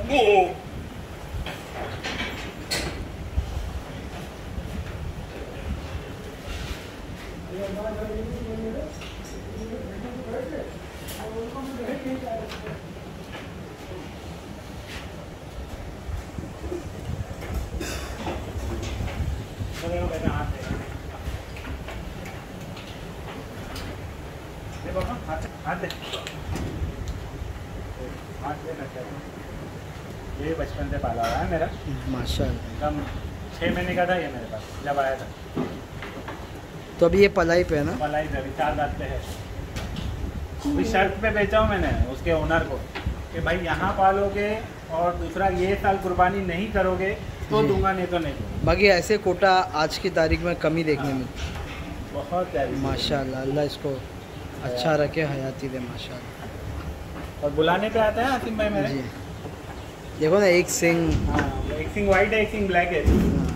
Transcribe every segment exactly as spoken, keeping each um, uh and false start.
ये बचपन से पाला हुआ है मेरा माशाल्लाह। एकदम छः महीने का था ये मेरे पास जब आया था। तो अभी ये पलाई पे है ना? पलाई पे अभी चार दांत पे है। अभी शर्त पे बेचा हूँ मैंने उसके ओनर को कि भाई यहाँ पालोगे और दूसरा ये साल कुर्बानी नहीं करोगे तो दूंगा, नहीं तो नहीं दूंगा। बाकी ऐसे कोटा आज की तारीख में कमी देखने में बहुत प्यारी माशाल्लाह। अल्लाह इसको अच्छा रखे, हयाती दे माशाल्लाह। और बुलाने पे आता है आसिम भाई मेरे। जी देखो ना, एक सिंग, हाँ, एक सिंग वाइट है, एक सिंग ब्लैक है।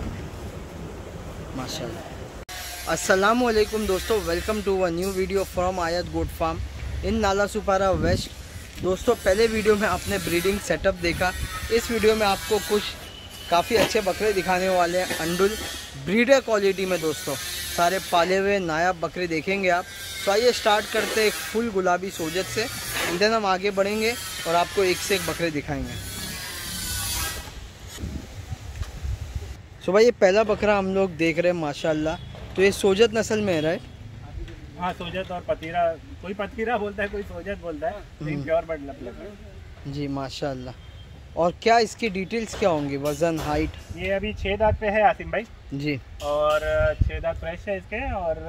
माशाल्लाह। अस्सलाम वालेकुम दोस्तों, welcome to a new video from Ayat goat farm इन नाला सुपारा वेस्ट। दोस्तों पहले वीडियो में आपने ब्रीडिंग सेटअप देखा, इस वीडियो में आपको कुछ काफ़ी अच्छे बकरे दिखाने वाले हैं अंडुल ब्रीडर क्वालिटी में। दोस्तों सारे पाले हुए नायाब बकरे देखेंगे आप। तो आइए स्टार्ट करते हैं एक फुल गुलाबी सोजत से, देन हम आगे बढ़ेंगे और आपको एक से एक बकरे दिखाएंगे। सो भाई ये पहला बकरा हम लोग देख रहे हैं माशाल्लाह। तो ये सोजत नस्ल में है राइट? हाँ सोजत और पतीरा, कोई पतीरा बोलता है कोई सोजत बोलता है, लेकिन प्योर बर्ड लपलप है जी माशाल्लाह। और क्या इसकी डिटेल्स क्या होंगी, वज़न, हाइट? ये अभी छः दांत पे है आसिम भाई जी, और छः दांत फ्रेश है इसके, और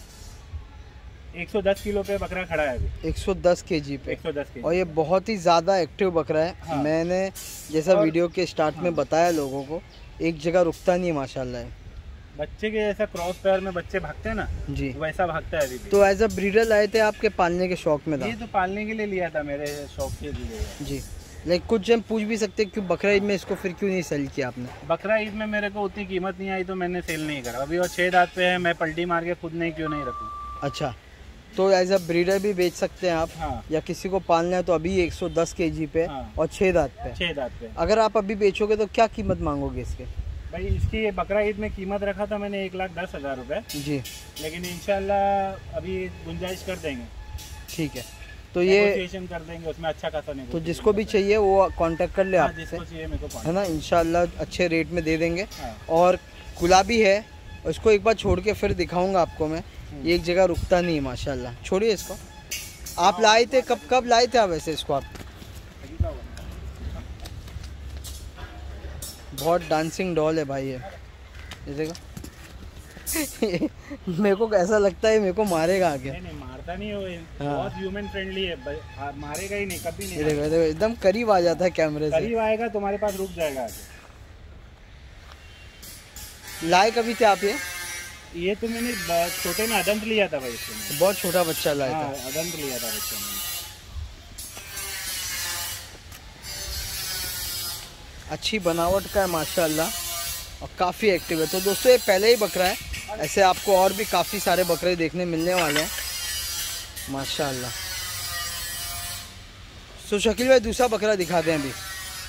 एक सौ दस किलो पे बकरा खड़ा है अभी। एक सौ दस केजी पे एक सौ दस केजी। और ये बहुत ही ज़्यादा एक्टिव बकरा है। हाँ। मैंने जैसा और, वीडियो के स्टार्ट हाँ। में बताया लोगों को, एक जगह रुकता नहीं माशाल्लाह है। बच्चे के जैसा क्रॉस पैर में बच्चे भागते हैं ना जी, वैसा भागता है अभी भी। तो एज अ ब्रीडर लाए थे आपके पालने के शौक में था? ये तो पालने के लिए लिया था, मेरे शौक के लिए जी। लेकिन कुछ हम पूछ भी सकते क्यों बकरा ईद में इसको फिर क्यों नहीं सेल किया आपने? बकरा ईद में मेरे को उतनी कीमत नहीं आई तो मैंने सेल नहीं करा अभी। और छः दांत पे है, मैं पलटी मार के खुद नहीं क्यों नहीं रखूँ। अच्छा, तो एज अ ब्रीडर भी बेच सकते हैं आप? हाँ। या किसी को पालना है तो अभी एक सौ दस केजी पे। हाँ। और छः दांत पे। छः दांत पे अगर आप अभी बेचोगे तो क्या कीमत मांगोगे इसके? भाई इसकी ये बकरा ईद में कीमत रखा था मैंने एक लाख दस हज़ार रुपये जी, लेकिन इंशाल्लाह अभी गुंजाइश कर देंगे। ठीक है, तो ये कर देंगे उसमें अच्छा खासा नहीं। तो जिसको भी चाहिए वो कांटेक्ट कर ले हाँ, आपसे, जिसको चाहिए मेरे को है ना, इंशाल्लाह अच्छे रेट में दे देंगे। हाँ। और गुलाबी है, उसको एक बार छोड़ के फिर दिखाऊंगा आपको मैं। ये एक जगह रुकता नहीं माशाल्लाह। छोड़िए इसको। आप लाए थे कब कब लाए थे आप वैसे इसको? आप बहुत डांसिंग डॉल है भाई ये, देखो मेरे को ऐसा लगता है मेरे को मारेगा आगे। नहीं, नहीं मारता नहीं हो, हाँ। बहुत ह्यूमन फ्रेंडली है, मारेगा ही नहीं, कभी नहीं। देखो देखो एकदम करीब आ जाता है कैमरे से। करीब आएगा तुम्हारे पास रुक जाएगा आगे। लाए कभी थे आप ये? ये तो मैंने छोटे में अदंत लिया था भाई इसमें। बहुत छोटा बच्चा लाया हाँ, था। अदंत लिया था बच्चा मैंने। अच्छी बनावट का है माशाल्लाह और काफ़ी एक्टिव है। तो दोस्तों ये पहले ही बकरा है, ऐसे आपको और भी काफ़ी सारे बकरे देखने मिलने वाले हैं माशाल्लाह। तो शकील भाई दूसरा बकरा दिखा दें अभी।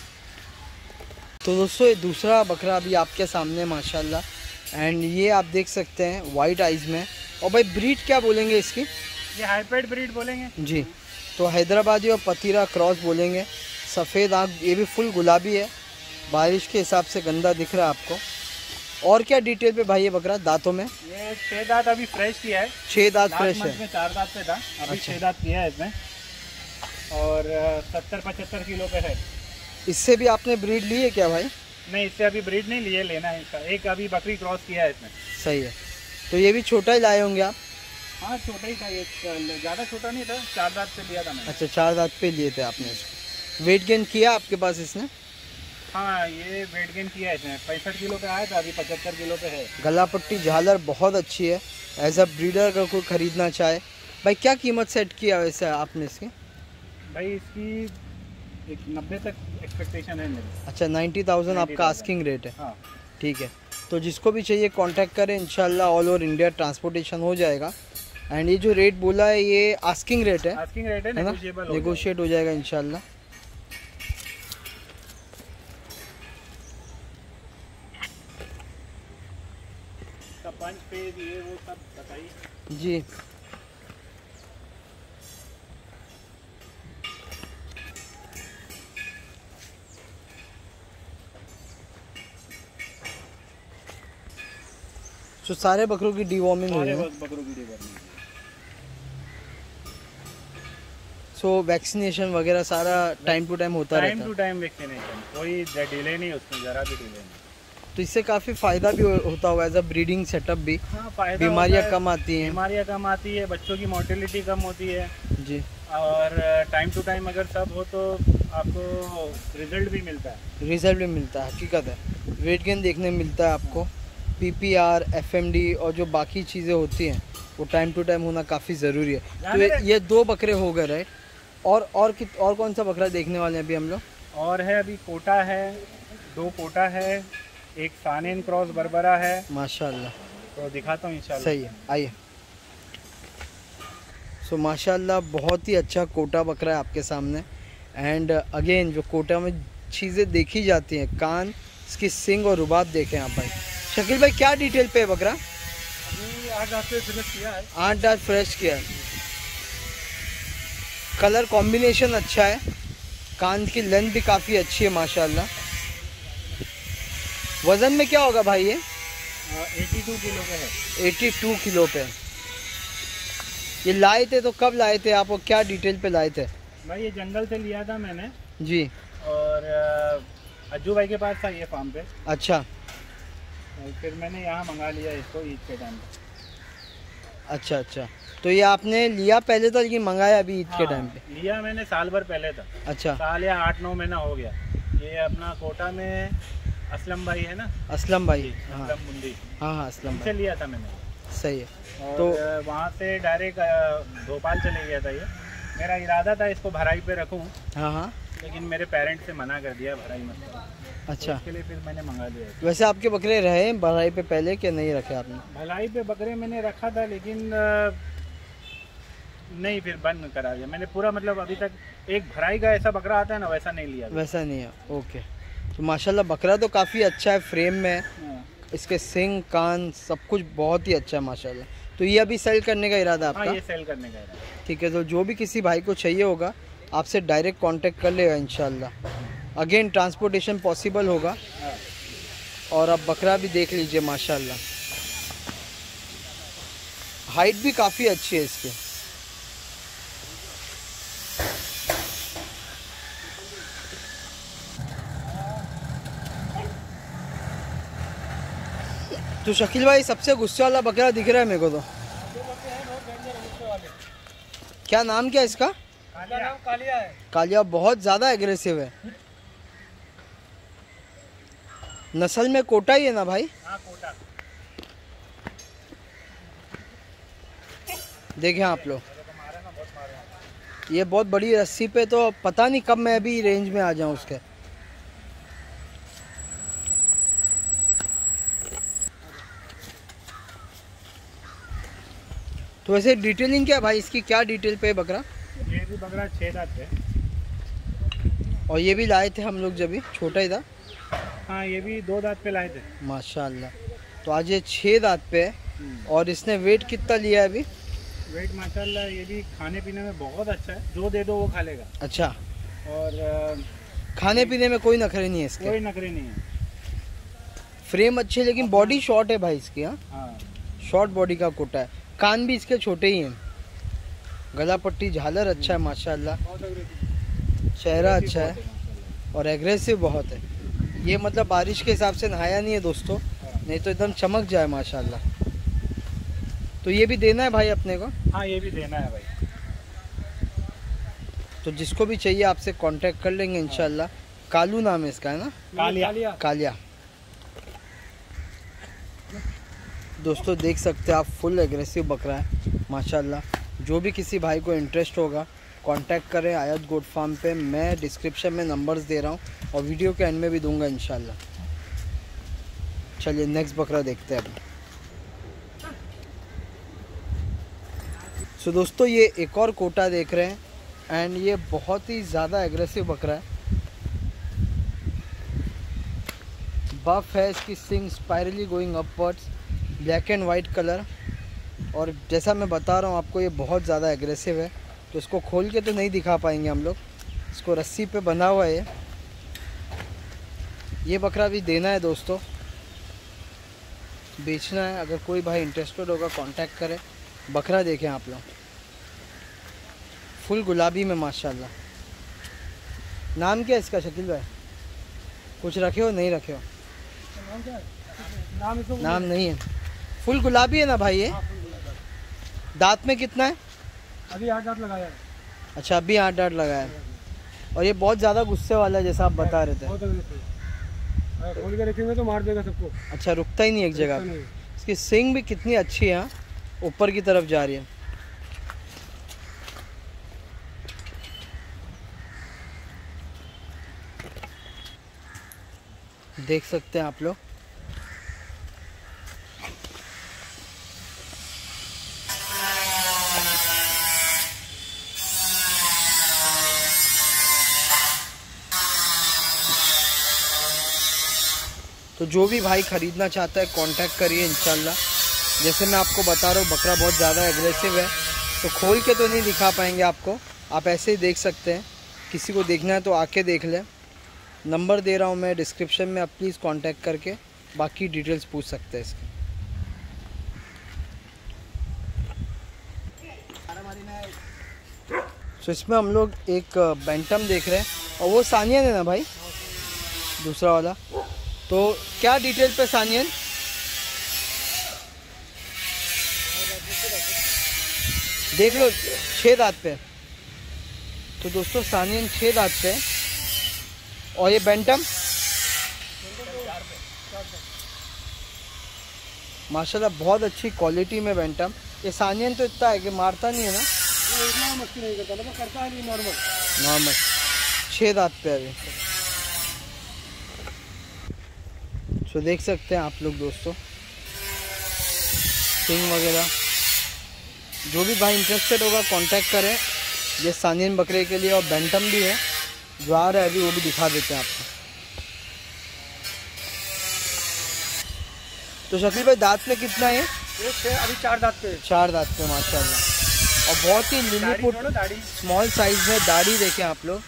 तो दोस्तों ये दूसरा बकरा अभी आपके सामने माशाल्लाह, एंड ये आप देख सकते हैं वाइट आइज़ में। और भाई ब्रीड क्या बोलेंगे इसकी? ये हाइब्रिड ब्रीड बोलेंगे जी, तो हैदराबादी और पतीरा क्रॉस बोलेंगे। सफ़ेद आँख, ये भी फुल गुलाबी है, बारिश के हिसाब से गंदा दिख रहा है आपको। और क्या डिटेल पे भाई ये बकरा दांतों में? ये छः दांत अभी फ्रेश किया है। छः दांत फ्रेश है? में चार दांत पे था, अभी अच्छा। छः दांत किया है इसमें, और सत्तर पचहत्तर किलो पे है। इससे भी आपने ब्रीड ली है क्या भाई? नहीं, इससे अभी ब्रीड नहीं लिए, लेना है इसका। एक अभी बकरी क्रॉस किया है इसमें। सही है, तो ये भी छोटा ही लाए होंगे आप? हाँ छोटा ही था, ये ज़्यादा छोटा नहीं था, चार दांत पे लिया था मैंने। अच्छा, चार दांत पे लिए थे आपने इसको। वेट गेन किया आपके पास इसने? हाँ ये वेट गेन किया है इसने, पैंसठ किलो पे आया था, अभी पचहत्तर किलो पे है। गला पट्टी झालर बहुत अच्छी है। एज अ ब्रीडर अगर कोई ख़रीदना चाहे, भाई क्या कीमत सेट किया वैसे आपने इसकी? भाई इसकी एक नब्बे तक एक्सपेक्टेशन है मेरी। अच्छा, नाइन्टी थाउजेंड आपका आस्किंग रेट है? हाँ ठीक है, तो जिसको भी चाहिए कांटेक्ट करें, इंशाल्लाह ऑल ओवर इंडिया ट्रांसपोर्टेशन हो जाएगा। एंड ये जो रेट बोला है ये आस्किंग रेट है? आस्किंग रेट है, है ना, नेगोशिएबल नेगोशिएट हो जाएगा इंशाल्लाह। पंच पेज ये वो सब बताइए जी। तो सारे बकरों की डिवॉर्मिंग हुई सारे है। बस बकरों की डिवॉर्मिंग। सो वैक्सीनेशन वगैरह सारा टाइम टू टाइम होता टाइम रहता टू है। टाइम वैक्सीनेशन, कोई डिले नहीं उसमें, जरा भी डिले नहीं। तो इससे काफ़ी फ़ायदा भी हो- होता होगा एज अ ब्रीडिंग सेटअप भी। हाँ, फायदा बीमारियां होता है, कम आती हैं। बीमारियां कम आती है, बच्चों की मोर्टेलिटी कम होती है। जी। और टाइम टू टाइम अगर सब हो तो आपको रिजल्ट भी मिलता है। रिजल्ट भी मिलता है, हकीकत है। वेट गेन देखने मिलता है आपको। पीपीआर, एफएमडी और जो बाकी चीज़ें होती हैं वो टाइम टू टाइम होना काफ़ी ज़रूरी है। तो ये, ये दो बकरे हो गए राइट। और और कित और कौन सा बकरा देखने वाले हैं अभी हम लोग? और है अभी कोटा है, दो कोटा है, एक सानेन क्रॉस बरबरा है। माशाल्लाह। तो दिखाता हूँ इंशाल्लाह। सही है, आइए। सो माशाल्लाह बहुत ही अच्छा कोटा बकरा है आपके सामने। एंड अगेन जो कोटा में चीज़ें देखी जाती हैं, कान, इसकी सिंग और रुबाब देखें आप भाई। शकील भाई क्या डिटेल पे है बकरा? अभी आठ हफ्ते फिनिश किया है। आठ दांत फ्रेश किया है। कलर कॉम्बिनेशन अच्छा है, कान की लेंथ भी काफ़ी अच्छी है माशाल्लाह। वज़न में क्या होगा भाई ये? बयासी किलो पे है। बयासी किलो पे। ये लाए थे तो कब लाए थे आप और क्या डिटेल पे लाए थे? भाई ये जंगल से लिया था मैंने, जी। और अ, अज्जू भाई के पास था ये फार्म पे। अच्छा और फिर मैंने यहाँ मंगा लिया इसको ईद के टाइम पे। अच्छा अच्छा। तो ये आपने लिया पहले था लेकिन मंगाया अभी ईद के हाँ, टाइम पे? लिया मैंने साल भर पहले था। अच्छा। साल या आठ नौ महीना हो गया। ये अपना कोटा में असलम भाई है ना, असलम भाई। हाँ असलम मुंडी, हाँ हाँ असलम उनसे भाई। लिया था मैंने। सही है। और तो तो वहाँ से डायरेक्ट भोपाल चले गया था ये। मेरा इरादा था इसको भराई पे रखूँ, हाँ हाँ। लेकिन मेरे पेरेंट्स से मना कर दिया भराई मत करो। अच्छा। तो इसके लिए फिर मैंने मंगा लिया। वैसे आपके बकरे रहे भराई पे पहले कि नहीं रखे आपने? भलाई पे बकरे मैंने रखा था, लेकिन अ, नहीं, फिर बंद करा दिया मैंने पूरा। मतलब अभी तक एक भराई का ऐसा बकरा आता है ना, वैसा नहीं लिया। वैसा नहीं है, ओके। तो माशाल्लाह बकरा तो काफ़ी अच्छा है, फ्रेम में हाँ। इसके सिंग, कान सब कुछ बहुत ही अच्छा है माशाल्लाह। तो ये अभी सेल करने का इरादा है हाँ, आपका? ये सेल करने का है। ठीक है। तो जो भी किसी भाई को चाहिए होगा आपसे डायरेक्ट कांटेक्ट कर लेगा इंशाल्लाह। अगेन ट्रांसपोर्टेशन पॉसिबल होगा। हाँ। और आप बकरा भी देख लीजिए माशाल्लाह, हाइट भी काफ़ी अच्छी है इसकी। तो शकील भाई सबसे गुस्से वाला बकरा दिख रहा है मेरे को तो। क्या नाम क्या है इसका? कालिया। नाम कालिया है। कालिया बहुत ज़्यादा एग्रेसिव है। नस्ल में कोटा ही है ना भाई? हाँ, कोटा। देखें आप लोग, ये बहुत बड़ी रस्सी पे, तो पता नहीं कब मैं अभी रेंज में आ जाऊं उसके। तो वैसे डिटेलिंग क्या है भाई इसकी, क्या डिटेल पे है बकरा? ये भी बकरा छः दांत है। और ये भी लाए थे हम लोग जब भी छोटा ही था। हाँ, ये भी दो दांत पे लाए थे। माशाल्लाह। तो आज ये छः दांत पे है। और इसने वेट कितना लिया है अभी? वेट माशाल्लाह ये भी खाने पीने में बहुत अच्छा है, जो दे दो वो खा लेगा। अच्छा। और अ, खाने पीने में कोई नखरे नहीं है इसके? कोई नखरे नहीं है। फ्रेम अच्छी है लेकिन बॉडी शॉर्ट है भाई इसकी। हाँ, हाँ, शॉर्ट बॉडी का कोटा है। कान भी इसके छोटे ही हैं। गला पट्टी झालर अच्छा है माशाल्लाह। चेहरा अच्छा है और एग्रेसिव बहुत है। ये मतलब बारिश के हिसाब से नहाया नहीं है दोस्तों, नहीं तो एकदम चमक जाए माशाल्लाह। तो ये भी देना है भाई अपने को? हाँ, ये भी देना है भाई। तो जिसको भी चाहिए आपसे कांटेक्ट कर लेंगे इंशाल्लाह। कालू नाम है इसका, है ना? कालिया। कालिया। दोस्तों देख सकते हैं आप, फुल एग्रेसिव बकरा है माशाल्लाह। जो भी किसी भाई को इंटरेस्ट होगा कांटेक्ट करें आयत गोट फार्म पे। मैं डिस्क्रिप्शन में नंबर्स दे रहा हूँ और वीडियो के एंड में भी दूंगा इंशाल्लाह। चलिए नेक्स्ट बकरा देखते हैं अभी। सो दोस्तों ये एक और कोटा देख रहे हैं एंड ये बहुत ही ज़्यादा एग्रेसिव बकरा है। बफ है, इसकी सिंग spirally going upwards. Black and white colour. और जैसा मैं बता रहा हूँ आपको, ये बहुत ज़्यादा एग्रेसिव है, तो इसको खोल के तो नहीं दिखा पाएंगे हम लोग। इसको रस्सी पे बंधा हुआ है। ये बकरा भी देना है दोस्तों, बेचना है। अगर कोई भाई इंटरेस्टेड होगा कांटेक्ट करें। बकरा देखें आप लोग, फुल गुलाबी में माशाल्लाह। नाम क्या है इसका शकील भाई? कुछ रखे हो नहीं रखे हो? नाम क्या है? नाम इसको नाम नहीं है। फुल गुलाबी है ना भाई ये? दांत में कितना है? अभी आठ आठ लगाया है। अच्छा, अभी आठ आठ लगाया है। और ये बहुत ज़्यादा गुस्से वाला है जैसा आप बता रहे थे। बहुत अगर खोल के रखेंगे तो मार देगा सबको। अच्छा, रुकता ही नहीं एक जगह पे। इसकी सींग भी कितनी अच्छी है, हाँ, ऊपर की तरफ जा रही है। देख सकते हैं आप लोग। तो जो भी भाई ख़रीदना चाहता है कांटेक्ट करिए इंशाल्लाह। जैसे मैं आपको बता रहा हूँ, बकरा बहुत ज़्यादा एग्रेसिव है, तो खोल के तो नहीं दिखा पाएंगे आपको, आप ऐसे ही देख सकते हैं। किसी को देखना है तो आके देख लें। नंबर दे रहा हूँ मैं डिस्क्रिप्शन में, आप प्लीज़ कांटेक्ट करके बाकी डिटेल्स पूछ सकते हैं इसके। तो इसमें हम लोग एक बैंटम देख रहे हैं, और वो सानियन है ना भाई, दूसरा वाला। तो क्या डिटेल पे सानियन? देख लो, छः दांत पे। तो दोस्तों सानियन छः दांत पे। और ये बैंटम माशाल्लाह बहुत अच्छी क्वालिटी में बैंटम। ये सानियन तो इतना है कि मारता नहीं है ना? इतना मस्ती नहीं करता, मतलब करता है नहीं, नॉर्मल नॉर्मल। छः दांत पे अभी। तो देख सकते हैं आप लोग दोस्तों, सिंग वगैरह। जो भी भाई इंटरेस्टेड होगा कांटेक्ट करें। ये सानियन बकरे के लिए। और बैंटम भी है जो आ रहा है अभी, वो भी दिखा देते हैं आपको। तो शकील भाई दांत में कितना है? ये छः, अभी चार दांत पे। चार दांत पे माशाल्लाह। और बहुत ही लिलीपुट स्मॉल साइज में। दाढ़ी देखें आप लोग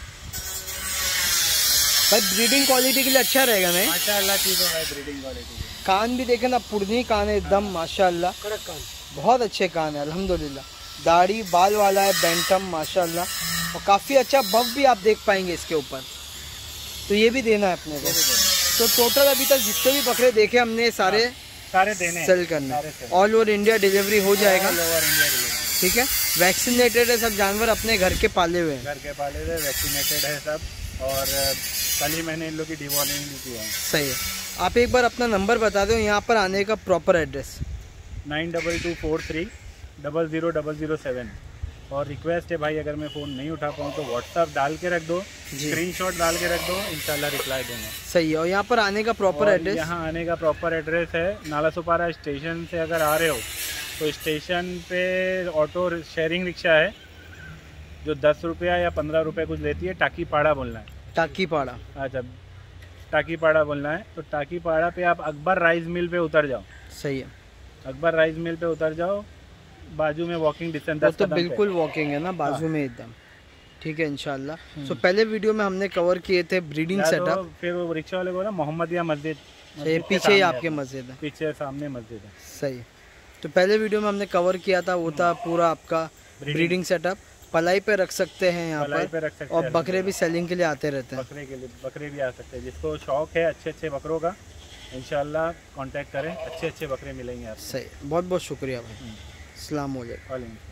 भाई, ब्रीडिंग क्वालिटी के लिए अच्छा रहेगा नहीं? माशाल्लाह ठीक है भाई, ब्रीडिंग क्वालिटी। कान भी देखें ना, पुरनी कान है एकदम माशाल्लाह, कड़क कान, बहुत अच्छे कान है अल्हम्दुलिल्लाह। दाढ़ी बाल वाला है बैंटम माशाल्लाह, और काफ़ी अच्छा बफ भी आप देख पाएंगे इसके ऊपर। तो ये भी देना है अपने को। तो टोटल अभी तक जितने भी बकरे देखे हमने सारे सारे देने सेल करना है। ऑल ओवर इंडिया डिलीवरी हो जाएगा। All over India delivery. ठीक है, वैक्सीनेटेड है सब जानवर, अपने घर के पाले हुए हैं। घर के पाले हुए, वैक्सीनेटेड है सब। और कल ही मैंने इन लोग की डिवॉर्मिंग भी किया है। सही है। आप एक बार अपना नंबर बता दो, यहाँ पर आने का proper address. Nine double two four three double zero double zero seven. और रिक्वेस्ट है भाई, अगर मैं फ़ोन नहीं उठा पाऊँ तो व्हाट्सअप डाल के रख दो, स्क्रीनशॉट डाल के रख दो, इंशाल्लाह रिप्लाई दूंगा। सही है। और यहाँ पर आने का प्रॉपर एड्रेस? यहाँ आने का प्रॉपर एड्रेस है नाला सुपारा स्टेशन से अगर आ रहे हो तो स्टेशन पे ऑटो शेयरिंग रिक्शा है जो दस रुपया या पंद्रह रुपये कुछ लेती है। टाकी पाड़ा बोलना है। टाकी पाड़ा? अच्छा, टाकी पाड़ा बोलना है। तो टाकी पाड़ा पे आप अकबर राइस मिल पे उतर जाओ। सही है। अकबर राइस मिल पे उतर जाओ, बाजू में वॉकिंग डिस्टेंस दस तो बिल्कुल वॉकिंग है ना, बाजू में एकदम। ठीक है इंशाल्लाह। सो पहले वीडियो में हमने कवर किए थे ब्रीडिंग सेटअप। फिर वो रिक्शा वाले बोला मोहम्मदिया मस्जिद, पीछे ही आपके मस्जिद है। पीछे सामने मस्जिद है। सही। तो पहले वीडियो में हमने कवर किया था, वो था पूरा आपका ब्रीडिंग सेटअप। पलाई पे रख सकते हैं यहाँ पलाई पर, पे रख सकते और हैं। बकरे भी सेलिंग के लिए आते रहते हैं। बकरे के लिए बकरे भी आ सकते हैं। जिसको शौक है अच्छे अच्छे बकरों का, इंशाल्लाह कांटेक्ट करें, अच्छे अच्छे बकरे मिलेंगे आपको। सही। बहुत बहुत शुक्रिया भाई। अस्सलाम वालेकुम। वालेकुम।